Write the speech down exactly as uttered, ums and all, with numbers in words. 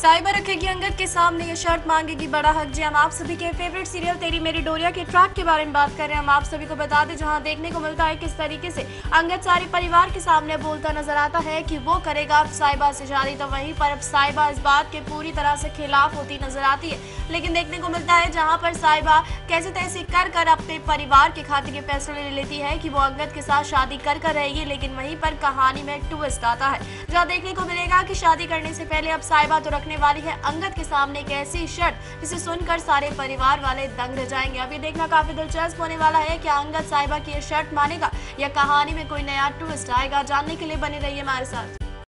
Cyber रखेगी अंगद के सामने ये शर्त मांगेगी बड़ा हक। जी हम आप सभी के फेवरेट सीरियल तेरी मेरी डोरिया के ट्रैक के बारे में बात कर रहे हैं। हम आप सभी को बता दें जहां देखने को मिलता है किस तरीके से अंगद सारे परिवार के सामने बोलता नजर आता है कि वो करेगा अब साइबा से शादी, तो वहीं पर अब साइबा इस बात के पूरी तरह से खिलाफ होती नजर आती है। लेकिन देखने को मिलता है जहाँ पर साइबा कैसे तैसे कर कर अपने परिवार के खातिर ये फैसला ले लेती है कि वो अंगद के साथ शादी कर कर रहेगी। लेकिन वहीं पर कहानी में ट्विस्ट आता है जहाँ देखने को मिलेगा कि शादी करने से पहले अब साइबा तो रखने वाली है अंगद के सामने एक ऐसी शर्त जिसे सुनकर सारे परिवार वाले दंग रह जाएंगे। अभी देखना काफी दिलचस्प होने वाला है कि अंगद साइबा की ये शर्त मानेगा या कहानी में कोई नया ट्विस्ट आएगा। जानने के लिए बने रहिए हमारे साथ।